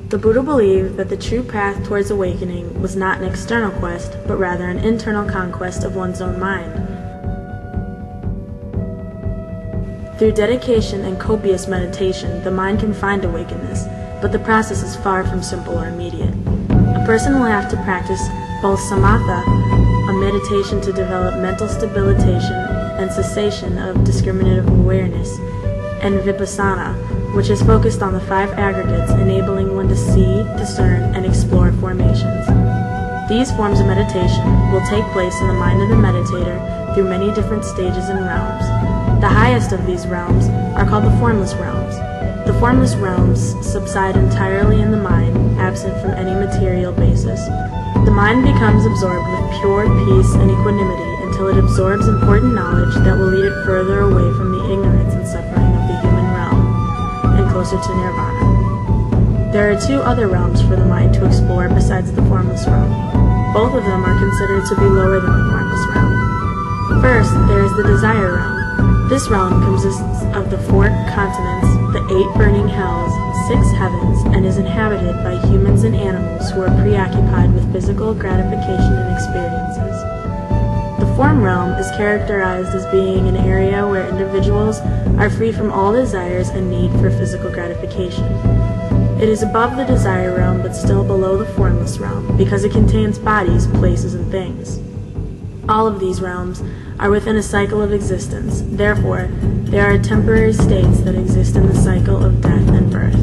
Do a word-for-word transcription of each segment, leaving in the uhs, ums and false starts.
The Buddha believed that the true path towards awakening was not an external quest, but rather an internal conquest of one's own mind. Through dedication and copious meditation, the mind can find awakeness, but the process is far from simple or immediate. A person will have to practice both samatha, a meditation to develop mental stabilization and cessation of discriminative awareness, and vipassana, which is focused on the five aggregates, enabling one to see, discern, and explore formations. These forms of meditation will take place in the mind of the meditator through many different stages and realms. The highest of these realms are called the formless realms. The formless realms subside entirely in the mind, absent from any material basis. The mind becomes absorbed with pure peace and equanimity until it absorbs important knowledge that will lead it further away from the ignorance and suffering of the human realm, and closer to nirvana. There are two other realms for the mind to explore besides the formless realm. Both of them are considered to be lower than the formless realm. First, there is the desire realm. This realm consists of the four continents, the eight burning hells, six heavens, and is inhabited by humans and animals who are preoccupied with physical gratification and experiences. The form realm is characterized as being an area where individuals are free from all desires and need for physical gratification. It is above the desire realm but still below the formless realm because it contains bodies, places, and things. All of these realms are within a cycle of existence. Therefore, there are temporary states that exist in the cycle of death and birth.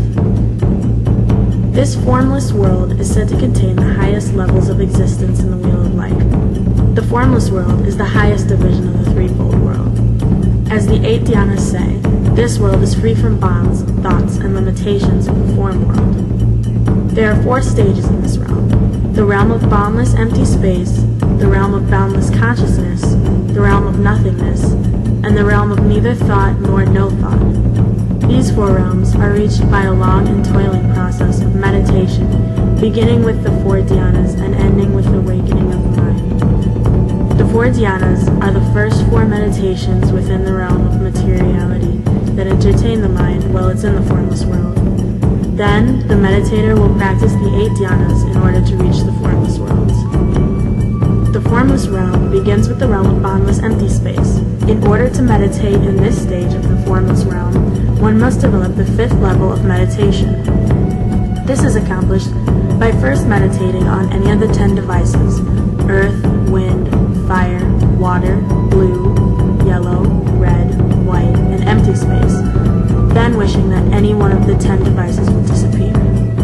This formless world is said to contain the highest levels of existence in the wheel of life. The formless world is the highest division of the threefold world. As the eight dhyanas say, this world is free from bonds, thoughts, and limitations of the form world. There are four stages in this realm: the realm of boundless empty space, the realm of boundless consciousness, the realm of nothingness, and the realm of neither thought nor no thought. These four realms are reached by a long and toiling process of meditation, beginning with the four dhyanas and ending with the awakening of the mind. The four dhyanas are the first four meditations within the realm of materiality that entertain the mind while it's in the formless world. Then, the meditator will practice the eight dhyanas in order to reach the formless worlds. The formless realm begins with the realm of boundless empty space. In order to meditate in this stage of the formless realm, one must develop the fifth level of meditation. This is accomplished by first meditating on any of the ten devices: earth, wind, fire, water, blue, yellow, red, white, and empty space, then wishing that any one of the ten devices would disappear.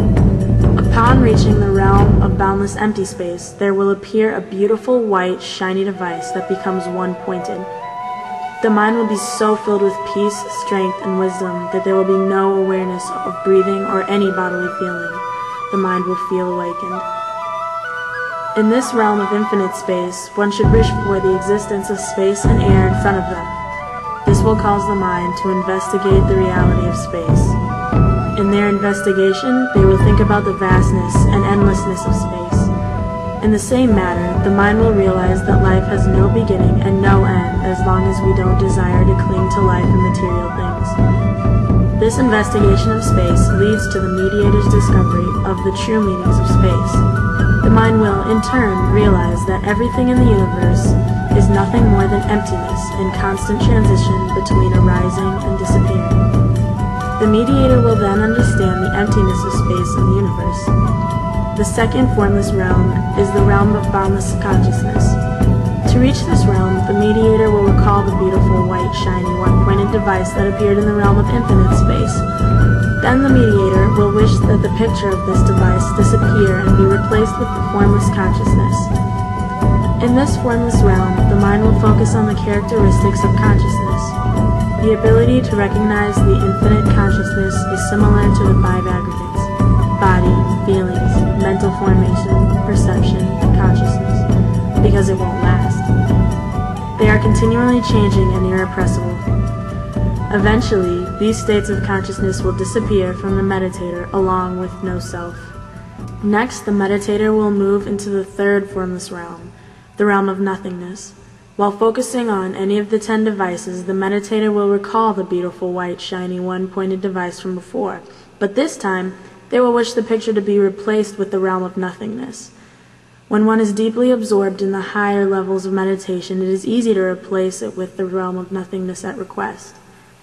Upon reaching the realm of boundless empty space, there will appear a beautiful white, shiny device that becomes one-pointed. The mind will be so filled with peace, strength, and wisdom that there will be no awareness of breathing or any bodily feeling. The mind will feel awakened. In this realm of infinite space, one should wish for the existence of space and air in front of them. This will cause the mind to investigate the reality of space. In their investigation, they will think about the vastness and endlessness of space. In the same manner, the mind will realize that life has no beginning and no end as long as we don't desire to cling to life and material things. This investigation of space leads to the mediator's discovery of the true meanings of space. The mind will, in turn, realize that everything in the universe is nothing more than emptiness in constant transition between arising and disappearing. The mediator will then understand the emptiness of space in the universe. The second formless realm is the realm of boundless consciousness. To reach this realm, the mediator will recall the beautiful, white, shiny, one-pointed device that appeared in the realm of infinite space. Then the mediator will wish that the picture of this device disappear and be replaced with the formless consciousness. In this formless realm, the mind will focus on the characteristics of consciousness. The ability to recognize the infinite consciousness is similar to the five aggregates: body, feelings, mental formation, perception, and consciousness, because it won't last. They are continually changing and irrepressible. Eventually, these states of consciousness will disappear from the meditator along with no self. Next, the meditator will move into the third formless realm, the realm of nothingness. While focusing on any of the ten devices, the meditator will recall the beautiful white, shiny, one-pointed device from before, but this time, they will wish the picture to be replaced with the realm of nothingness. When one is deeply absorbed in the higher levels of meditation, it is easy to replace it with the realm of nothingness at request.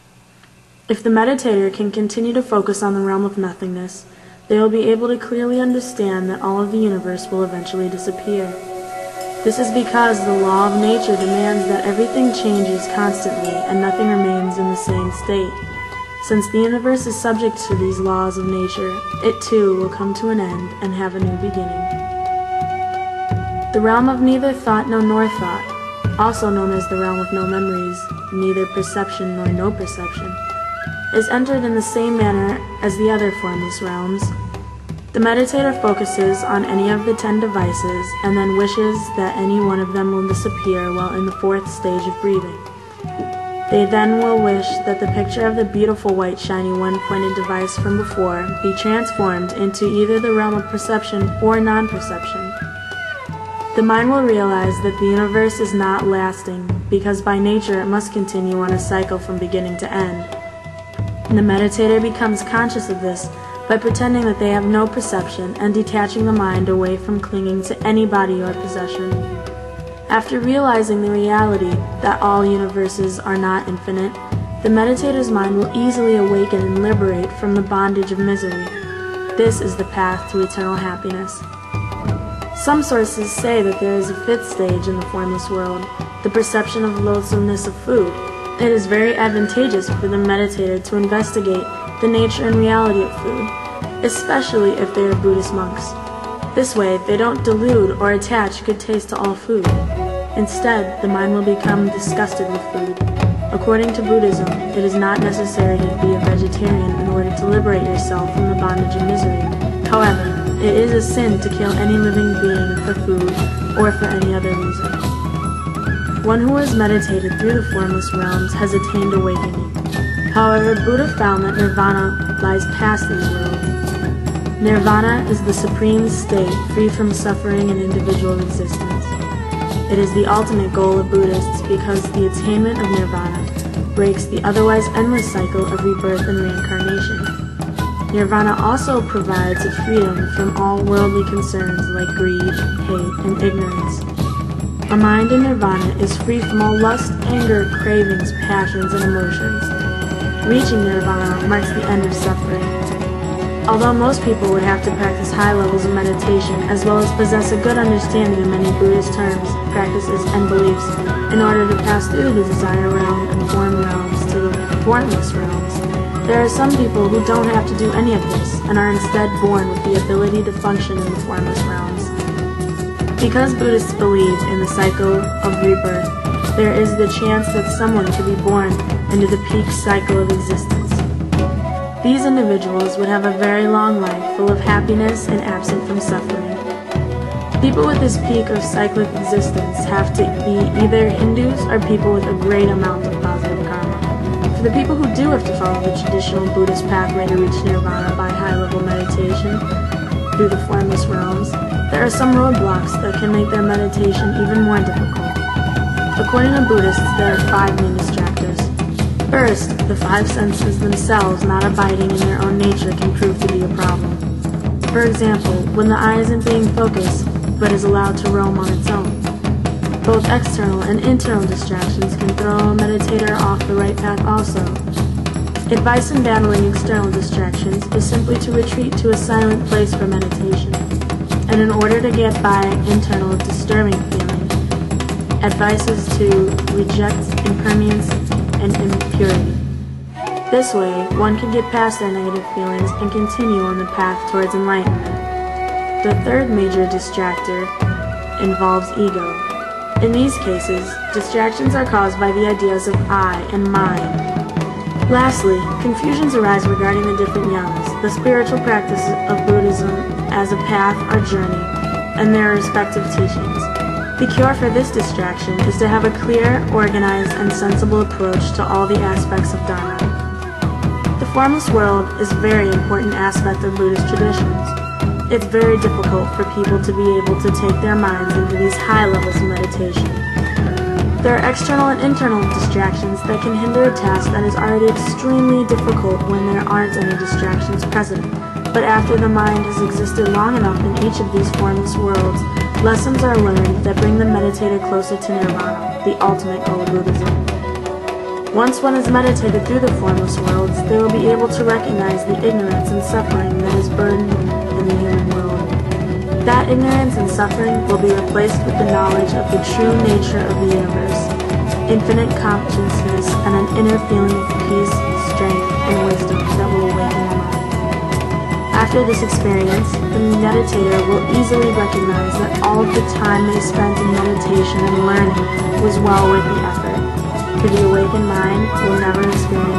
If the meditator can continue to focus on the realm of nothingness, they will be able to clearly understand that all of the universe will eventually disappear. This is because the law of nature demands that everything changes constantly and nothing remains in the same state. Since the universe is subject to these laws of nature, it too will come to an end and have a new beginning. The realm of neither thought nor thought, also known as the realm of no memories, neither perception nor no perception, is entered in the same manner as the other formless realms. The meditator focuses on any of the ten devices and then wishes that any one of them will disappear while in the fourth stage of breathing. They then will wish that the picture of the beautiful white shiny one-pointed device from before be transformed into either the realm of perception or non-perception. The mind will realize that the universe is not lasting, because by nature it must continue on a cycle from beginning to end. The meditator becomes conscious of this by pretending that they have no perception and detaching the mind away from clinging to any body or possession. After realizing the reality that all universes are not infinite, the meditator's mind will easily awaken and liberate from the bondage of misery. This is the path to eternal happiness. Some sources say that there is a fifth stage in the formless world, the perception of loathsomeness of food. It is very advantageous for the meditator to investigate the nature and reality of food, especially if they are Buddhist monks. This way, they don't delude or attach good taste to all food. Instead, the mind will become disgusted with food. According to Buddhism, it is not necessary to be a vegetarian in order to liberate yourself from the bondage of misery. However, it is a sin to kill any living being for food or for any other reason. One who has meditated through the formless realms has attained awakening. However, Buddha found that nirvana lies past these worlds. Nirvana is the supreme state free from suffering and individual existence. It is the ultimate goal of Buddhists because the attainment of nirvana breaks the otherwise endless cycle of rebirth and reincarnation. Nirvana also provides a freedom from all worldly concerns like greed, hate, and ignorance. A mind in nirvana is free from all lust, anger, cravings, passions, and emotions. Reaching nirvana marks the end of suffering. Although most people would have to practice high levels of meditation as well as possess a good understanding of many Buddhist terms, practices, and beliefs in order to pass through the desire realm and form realms to the formless realms, there are some people who don't have to do any of this and are instead born with the ability to function in the formless realms. Because Buddhists believe in the cycle of rebirth, there is the chance that someone could be born into the peak cycle of existence. These individuals would have a very long life full of happiness and absent from suffering. People with this peak of cyclic existence have to be either Hindus or people with a great amount of positive karma. For the people who do have to follow the traditional Buddhist pathway to reach nirvana by high-level meditation through the formless realms, there are some roadblocks that can make their meditation even more difficult. According to Buddhists, there are five main distractors. First, the five senses themselves not abiding in their own nature can prove to be a problem. For example, when the eye isn't being focused, but is allowed to roam on its own. Both external and internal distractions can throw a meditator off the right path also. Advice in battling external distractions is simply to retreat to a silent place for meditation. And in order to get by internal disturbing feeling, advice is to reject impermanence and impurity. This way, one can get past their negative feelings and continue on the path towards enlightenment. The third major distractor involves ego. In these cases, distractions are caused by the ideas of I and mine. Lastly, confusions arise regarding the different yamas, the spiritual practices of Buddhism as a path or journey, and their respective teachings. The cure for this distraction is to have a clear, organized, and sensible approach to all the aspects of Dharma. The formless world is a very important aspect of Buddhist traditions. It's very difficult for people to be able to take their minds into these high levels of meditation. There are external and internal distractions that can hinder a task that is already extremely difficult when there aren't any distractions present, But after the mind has existed long enough in each of these formless worlds, lessons are learned that bring the meditator closer to nirvana, the ultimate goal of Buddhism. Once one has meditated through the formless worlds, they will be able to recognize the ignorance and suffering that is burdened in the human world. That ignorance and suffering will be replaced with the knowledge of the true nature of the universe, infinite consciousness, and an inner feeling of peace, strength, and wisdom that will awaken the mind. After this experience, the meditator will easily recognize that all of the time they spent in meditation and learning was well worth the effort, for the awakened mind will never experience